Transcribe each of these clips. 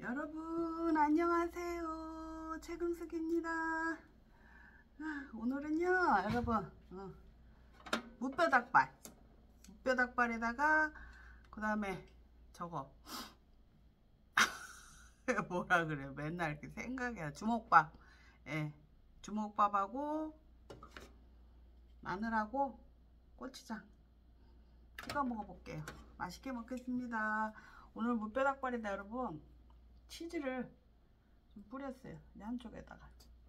여러분 안녕하세요. 최금숙입니다. 오늘은요 여러분 무뼈닭발에다가 그 다음에 저거 뭐라 그래 맨날 이렇게 생각이 나. 주먹밥. 주먹밥하고 마늘하고 고추장 찍어 먹어볼게요. 맛있게 먹겠습니다. 오늘 무뼈닭발에다 여러분 치즈를 좀 뿌렸어요. 한쪽에다가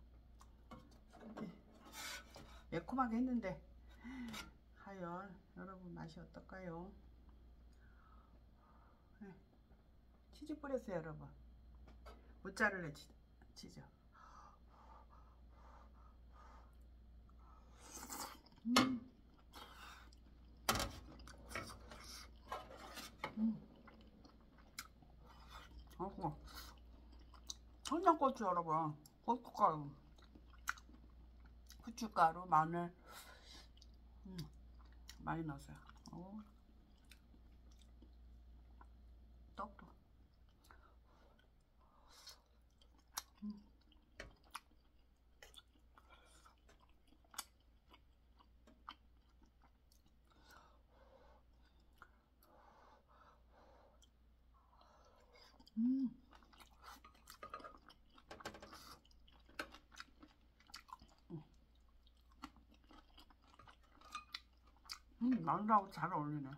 매콤하게 했는데 과연 여러분 맛이 어떨까요? 치즈 뿌렸어요 여러분. 모짜렐라 치즈. 청양고추 여러분, 고춧가루, 후춧가루, 마늘 많이 넣었어요. 떡도 마늘하고 잘 어울리네.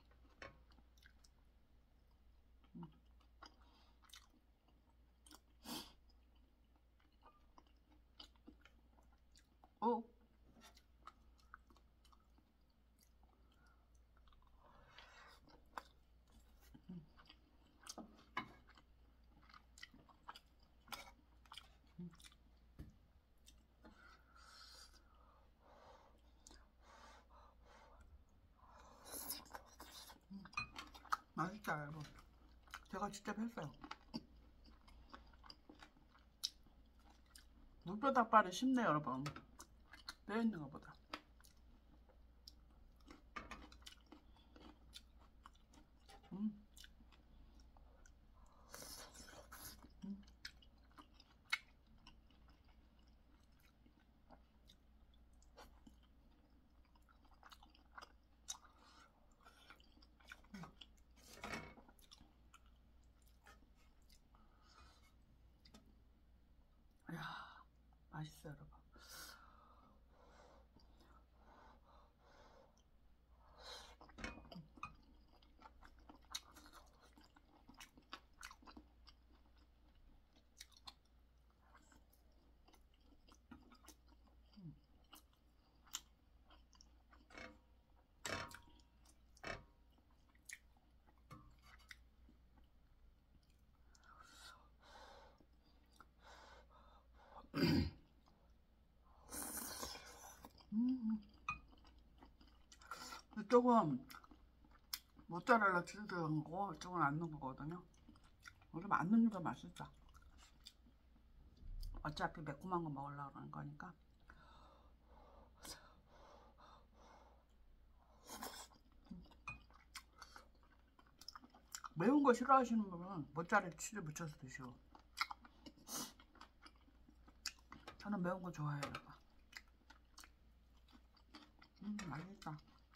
맛있다 여러분. 제가 직접 했어요. 무뼈닭발이 쉽네요 여러분. 떼어 있는 것보다. 이야, 맛있어요 여러분. 이쪽은 모짜렐라 치즈 들어간 거고 이쪽은 안 넣은 거거든요. 요즘 안 넣는 게 맛있다. 어차피 매콤한 거 먹으려고 그러는 거니까. 매운 거 싫어하시는 분은 모짜렐라 치즈 묻혀서 드시고. 저는 매운 거 좋아해요. 맛있다.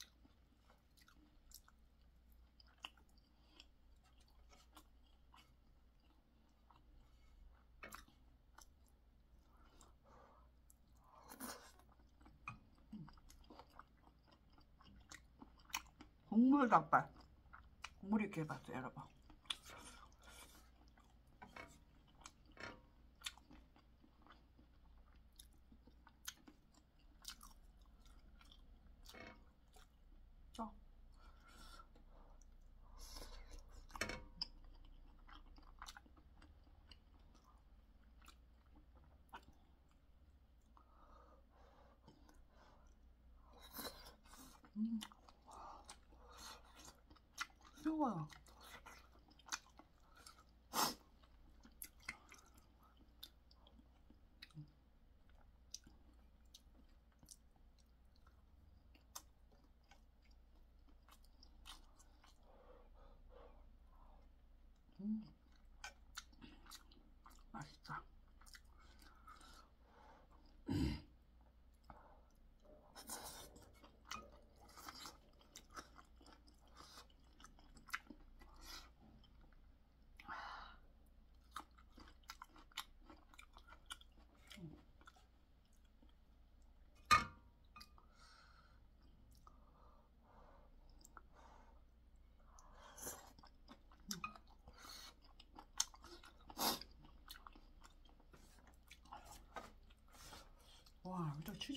국물 닭발. 국물 있게 해봤어요 여러분. 뜨거워요.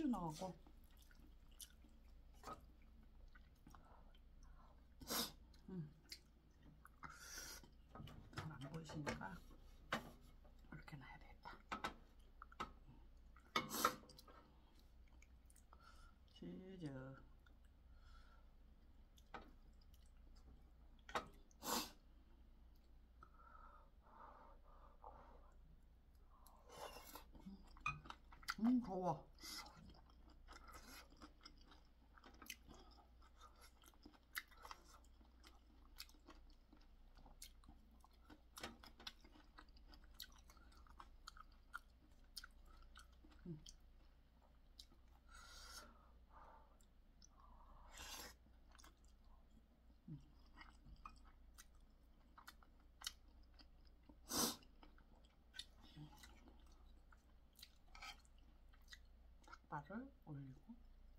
소주 나가고. 잘 안 보이시니까 이렇게 놔야 되겠다. 치즈. 더워. 닭발을 올리고.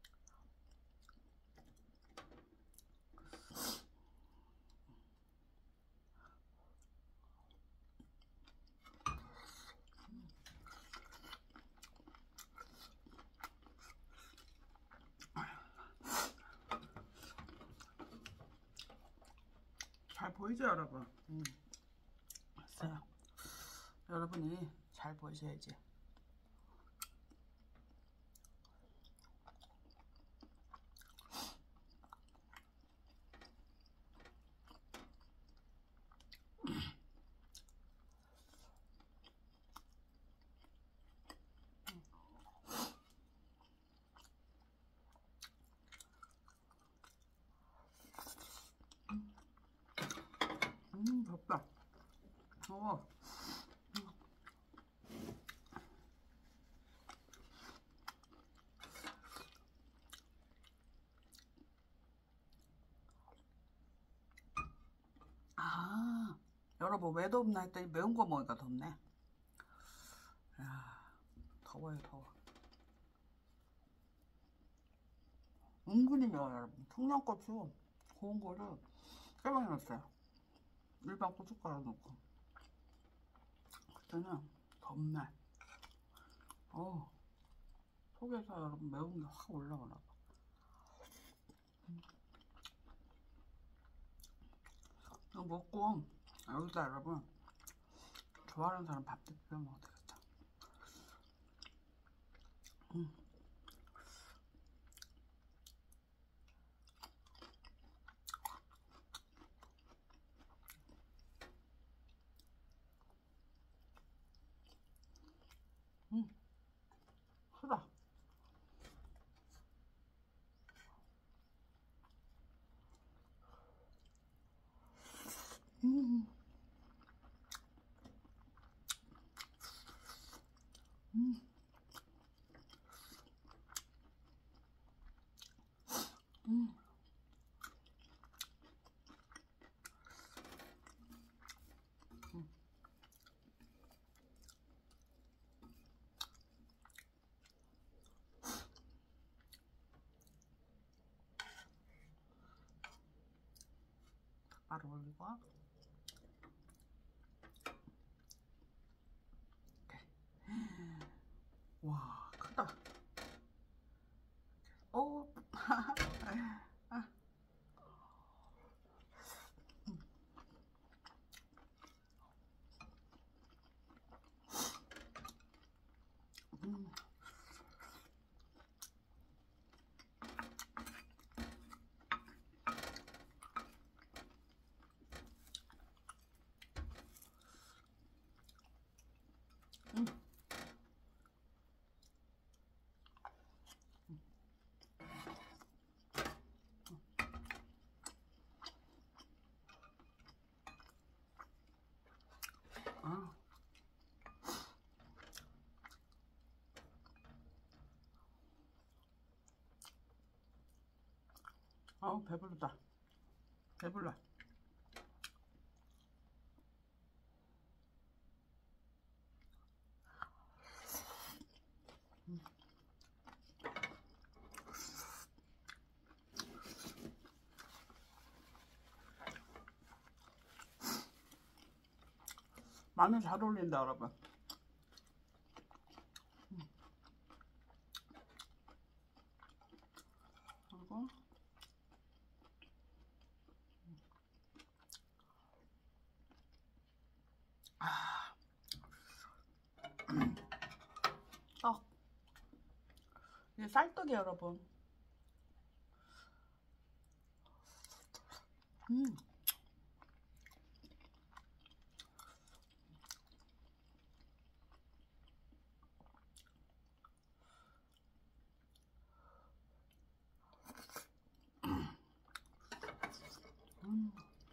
잘 보이죠, 여러분? 됐어요. 여러분이 잘 보이셔야지. 덥다. 더워. 아, 여러분 왜 덥나 했더니 매운 거 먹으니까 덥네. 야, 더워요, 더워. 은근히 매워요, 여러분. 청양고추 고운 거를 꽤 많이 넣었어요. 일반 고춧가루 넣고. 그때는 덥네. 속에서 여러분 매운 게 확 올라오나 봐. 이거 먹고 여기다 여러분 좋아하는 사람 밥도 비벼 먹어도 되겠다. 크다. 음. 음. 음. 바로 올리고. 와, 크다. 오. 아. 아우, 배부르다. 배불러. 마늘 잘 어울린다, 여러분. 이게 쌀떡이 여러분. 음. 음.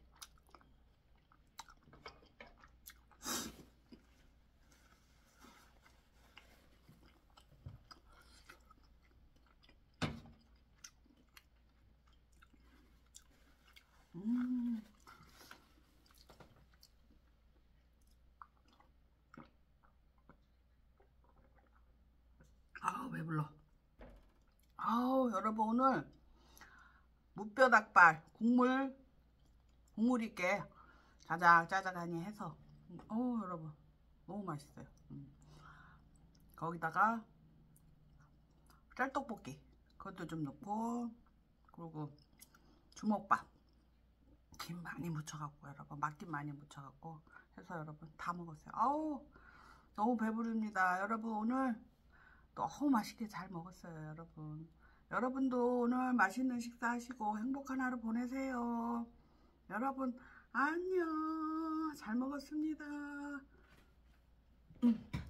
음. 아우 배불러. 아우 여러분 오늘 무뼈 닭발 국물 있게 자작자작하니 해서 여러분 너무 맛있어요. 거기다가 짤떡볶이 그것도 좀 넣고 그리고 주먹밥 김 많이 묻혀갖고 여러분 맛김 많이 묻혀갖고 해서 여러분 다 먹었어요. 아우 너무 배부릅니다. 여러분 오늘 너무 맛있게 잘 먹었어요. 여러분 여러분도 오늘 맛있는 식사하시고 행복한 하루 보내세요. 여러분 안녕. 잘 먹었습니다.